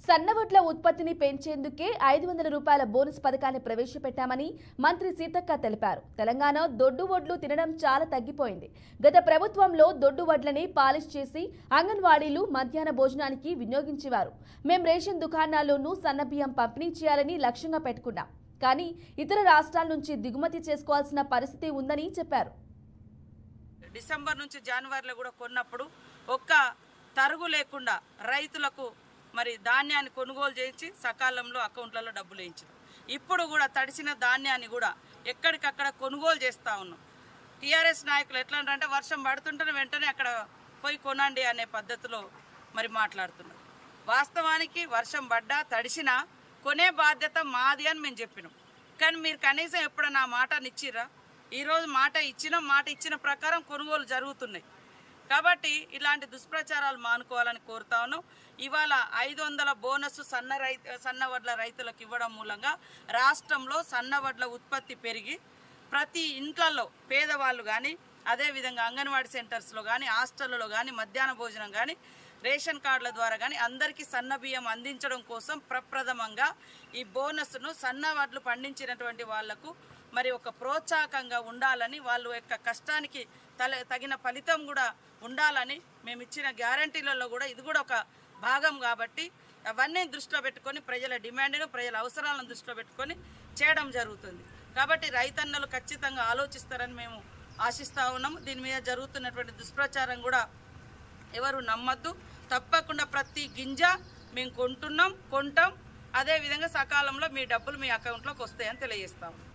సన్నవడ్ల ఉత్పత్తిని పెంచేందుకే 500 రూపాయల బోనస్ పథకాన్ని ప్రవేశపెట్టామని మంత్రి సీతక్క తెలిపారు. తెలంగాణ దొడ్డు వడ్లు తినడం చాలా తగ్గిపోయింది. గత ప్రభుత్వంలో దొడ్డు వడ్లని పాలిష్ చేసి అంగన్వాడీలు మధ్యాహ్న భోజనానికి వినియోగించేవారు. మేం రేషన్ దుకాణాల్లోనూ సన్నబియ్యం పంపిణీ చేయాలని లక్ష్యంగా పెట్టుకున్నాం. కానీ ఇతర రాష్ట్రాల నుంచి దిగుమతి చేసుకోవాల్సిన పరిస్థితి ఉందని చెప్పారు. డిసెంబర్ నుంచి జనవరిలో కూడా కొన్నప్పుడు ఒక్క తరుగు లేకుండా రైతులకు మరి ధాన్యాన్ని కొనుగోలు చేయించి సకాలంలో అకౌంట్లలో డబ్బులు వేయించారు. ఇప్పుడు కూడా తడిసిన ధాన్యాన్ని కూడా ఎక్కడికక్కడ కొనుగోలు చేస్తూ ఉన్నాం. టీఆర్ఎస్ నాయకులు ఎట్లా అంటే వర్షం పడుతుంటే వెంటనే అక్కడ పోయి కొనండి అనే పద్ధతిలో మరి మాట్లాడుతున్నారు. వాస్తవానికి వర్షం పడ్డా తడిసినా కొనే బాధ్యత మాది అని మేము చెప్పినాం. కానీ మీరు కనీసం ఎప్పుడన్నా మాటనిచ్చిరా? ఈరోజు మాట ఇచ్చిన ప్రకారం కొనుగోలు జరుగుతున్నాయి. కాబట్టి ఇలాంటి దుష్ప్రచారాలు మానుకోవాలని కోరుతా ఉన్నాం. ఇవాళ 500 బోనస్ సన్నవడ్ల రైతులకు ఇవ్వడం మూలంగా రాష్ట్రంలో సన్నవడ్ల ఉత్పత్తి పెరిగి ప్రతి ఇంట్లలో పేదవాళ్ళు కానీ అదేవిధంగా అంగన్వాడీ సెంటర్స్లో కానీ హాస్టళ్లలో కానీ మధ్యాహ్న భోజనం కానీ రేషన్ కార్డుల ద్వారా కానీ అందరికీ సన్న బియ్యం అందించడం కోసం ప్రప్రథమంగా ఈ బోనస్ను సన్నవడ్లు పండించినటువంటి వాళ్లకు మరి ఒక ప్రోత్సాహకంగా ఉండాలని, వాళ్ళ యొక్క కష్టానికి తగిన ఫలితం కూడా ఉండాలని మేము ఇచ్చిన గ్యారంటీలలో కూడా ఇది కూడా ఒక భాగం. కాబట్టి అవన్నీ దృష్టిలో పెట్టుకొని ప్రజల డిమాండ్ను ప్రజల అవసరాలను దృష్టిలో పెట్టుకొని చేయడం జరుగుతుంది. కాబట్టి రైతన్నలు ఖచ్చితంగా ఆలోచిస్తారని మేము ఆశిస్తూ ఉన్నాము. దీని మీద జరుగుతున్నటువంటి దుష్ప్రచారం కూడా ఎవరు నమ్మద్దు. తప్పకుండా ప్రతి గింజ మేము కొంటాం. అదేవిధంగా సకాలంలో మీ డబ్బులు మీ అకౌంట్లోకి వస్తాయని తెలియజేస్తాము.